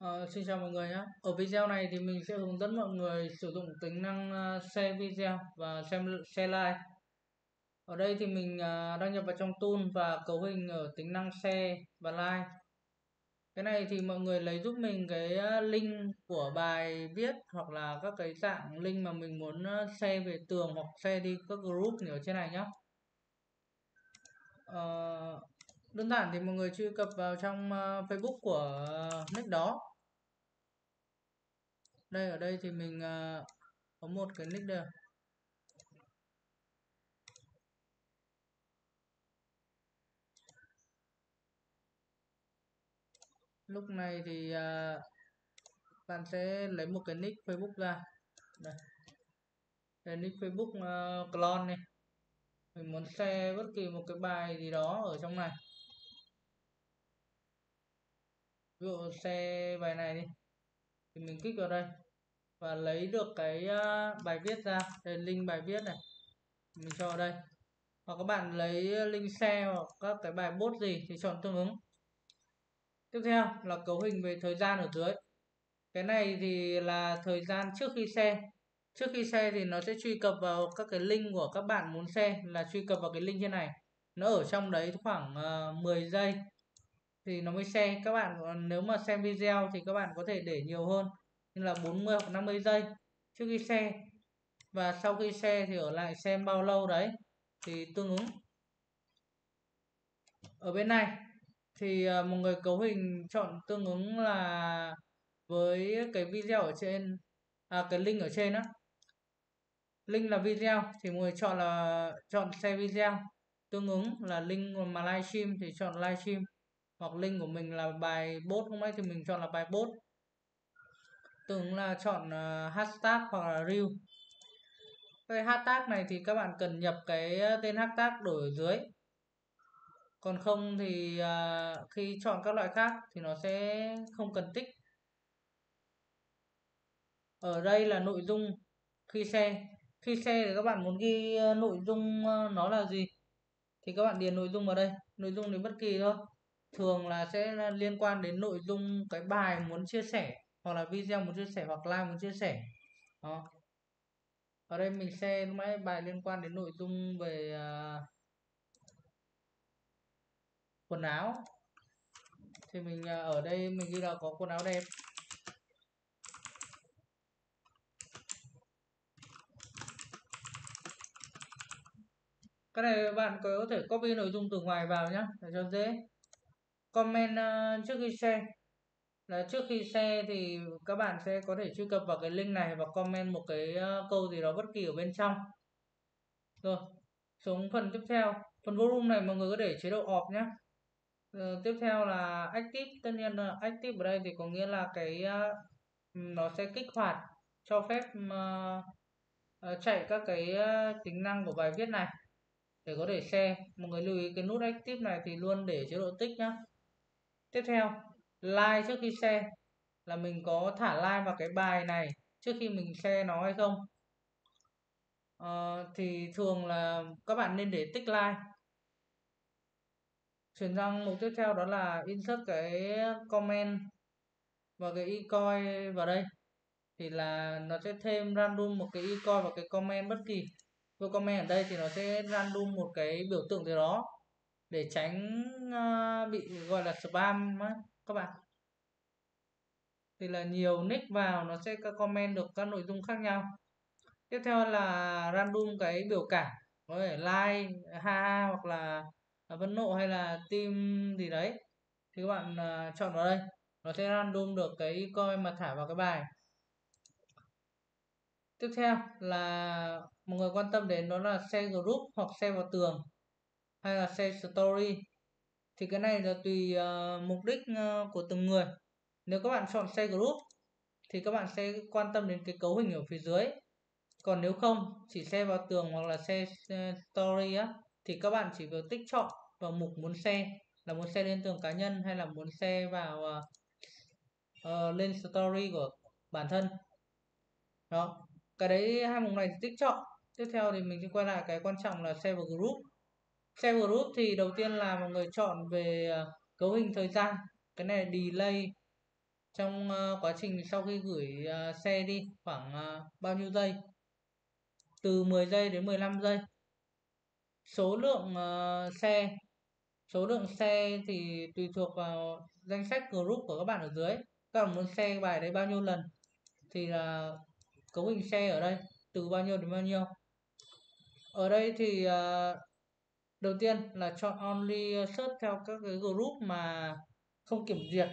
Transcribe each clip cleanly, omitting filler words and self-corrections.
Xin chào mọi người nhé. Ở video này thì mình sẽ hướng dẫn mọi người sử dụng tính năng share video và share live. Ở đây thì mình đăng nhập vào trong tool và cấu hình ở tính năng share và live. Cái này thì mọi người lấy giúp mình cái link của bài viết hoặc là các cái dạng link mà mình muốn share về tường hoặc share đi các group ở trên này nhé. Đơn giản thì mọi người truy cập vào trong Facebook của nick đó. Ở đây thì mình có một cái nick đây. Lúc này thì bạn sẽ lấy một cái nick Facebook ra. Đây nick Facebook clone này. Mình muốn share bất kỳ một cái bài gì đó ở trong này. Ví dụ share bài này đi thì mình kích vào đây và lấy được cái bài viết ra. Đây link bài viết này mình cho ở đây, hoặc các bạn lấy link share hoặc các cái bài post gì thì chọn tương ứng. Tiếp theo là cấu hình về thời gian ở dưới. Cái này thì là thời gian trước khi share. Trước khi share thì nó sẽ truy cập vào các cái link của các bạn muốn share, là truy cập vào cái link trên này. Nó ở trong đấy khoảng 10 giây thì nó mới share. Các bạn nếu mà xem video thì các bạn có thể để nhiều hơn, như là 40 hoặc 50 giây trước khi share. Và sau khi share thì ở lại xem bao lâu đấy thì tương ứng. Ở bên này thì một người cấu hình chọn tương ứng là với cái video ở trên, cái link ở trên á. Link là video thì mọi người chọn share video, tương ứng là link mà livestream thì chọn livestream, hoặc link của mình là bài post không ấy thì mình chọn là bài post, tương ứng là chọn hashtag hoặc là reel. Cái hashtag này thì các bạn cần nhập cái tên hashtag đổi ở dưới, còn không thì khi chọn các loại khác thì nó sẽ không cần tích. Ở đây là nội dung khi share. Khi share thì các bạn muốn ghi nội dung nó là gì thì các bạn điền nội dung vào đây. Nội dung thì bất kỳ thôi, thường là sẽ liên quan đến nội dung cái bài muốn chia sẻ, hoặc là video muốn chia sẻ, hoặc live muốn chia sẻ đó. Ở đây mình share mấy bài liên quan đến nội dung về quần áo thì mình ở đây mình ghi là có quần áo đẹp. Cái này bạn có thể copy nội dung từ ngoài vào nhé để cho dễ. Comment trước khi share, là trước khi share thì các bạn sẽ có thể truy cập vào cái link này và comment một cái câu gì đó bất kỳ ở bên trong. Rồi xuống phần tiếp theo, phần volume này mọi người có để chế độ off nhé. Tiếp theo là active. Tất nhiên là active ở đây thì có nghĩa là cái nó sẽ kích hoạt cho phép chạy các cái tính năng của bài viết này để có thể share. Mọi người lưu ý cái nút active này thì luôn để chế độ tích nhá. Tiếp theo like trước khi share, là mình có thả like vào cái bài này trước khi mình share nó hay không. Thì thường là các bạn nên để tích like. Chuyển sang mục tiếp theo đó là insert cái comment và cái icon vào đây, thì là nó sẽ thêm random một cái icon và cái comment bất kỳ. Với comment ở đây thì nó sẽ random một cái biểu tượng gì đó để tránh bị gọi là spam á các bạn. Thì là nhiều nick vào nó sẽ comment được các nội dung khác nhau. Tiếp theo là random cái biểu cảm, có thể like, ha ha, hoặc là phẫn nộ hay là tim gì đấy thì các bạn chọn vào đây, nó sẽ random được cái icon mà thả vào cái bài. Tiếp theo là mọi người quan tâm đến đó là share group hoặc share vào tường hay là share story. Thì cái này là tùy mục đích của từng người. Nếu các bạn chọn share group thì các bạn sẽ quan tâm đến cái cấu hình ở phía dưới. Còn nếu không, chỉ share vào tường hoặc là share story á, thì các bạn chỉ việc tích chọn vào mục muốn share, là muốn share lên tường cá nhân hay là muốn share vào lên story của bản thân. Đó, cái đấy hai mục này thì tích chọn. Tiếp theo thì mình sẽ quay lại cái quan trọng là share vào group. Share vào group thì đầu tiên là mọi người chọn về cấu hình thời gian. Cái này là delay trong quá trình sau khi gửi xe đi khoảng bao nhiêu giây, từ 10 giây đến 15 giây. Số lượng xe số lượng xe thì tùy thuộc vào danh sách group của các bạn ở dưới. Các bạn muốn share bài đấy bao nhiêu lần thì là cấu hình share ở đây từ bao nhiêu đến bao nhiêu. Ở đây thì đầu tiên là chọn only search theo các cái group mà không kiểm duyệt.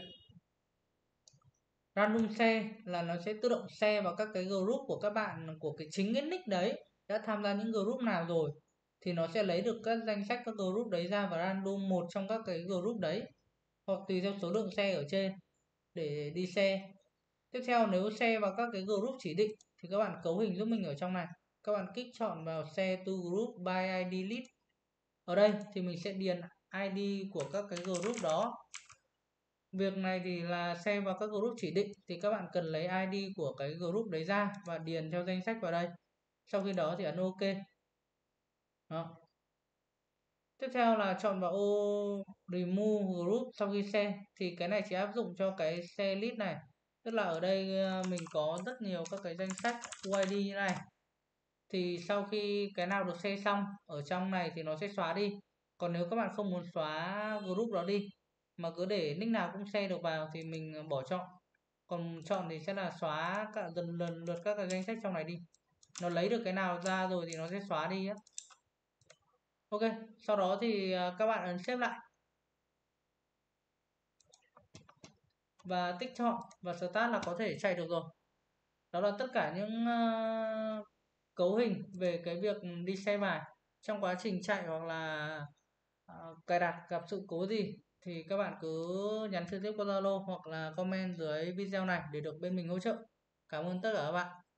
Random share là nó sẽ tự động share vào các cái group của các bạn, của cái chính cái nick đấy đã tham gia những group nào rồi, thì nó sẽ lấy được các danh sách các group đấy ra và random một trong các cái group đấy, hoặc tùy theo số lượng share ở trên để đi share. Tiếp theo nếu share vào các cái group chỉ định thì các bạn cấu hình giúp mình ở trong này. Các bạn kích chọn vào share to group by ID list. Ở đây thì mình sẽ điền ID của các cái group đó. Việc này thì là share vào các group chỉ định thì các bạn cần lấy ID của cái group đấy ra và điền theo danh sách vào đây. Sau khi đó thì ấn OK. Đó. Tiếp theo là chọn vào ô remove group sau khi share, thì cái này chỉ áp dụng cho cái share list này. Tức là ở đây mình có rất nhiều các cái danh sách UID như này. Thì sau khi cái nào được share xong ở trong này thì nó sẽ xóa đi. Còn nếu các bạn không muốn xóa group đó đi mà cứ để nick nào cũng share được vào thì mình bỏ chọn. Còn chọn thì sẽ là xóa cả lần lượt các cái danh sách trong này đi. Nó lấy được cái nào ra rồi thì nó sẽ xóa đi á. Ok, sau đó thì các bạn ấn xếp lại và tích chọn và start là có thể chạy được rồi. Đó là tất cả những cấu hình về cái việc đi xe bài. Trong quá trình chạy hoặc là cài đặt gặp sự cố gì thì các bạn cứ nhắn trực tiếp qua Zalo hoặc là comment dưới video này để được bên mình hỗ trợ. Cảm ơn tất cả các bạn.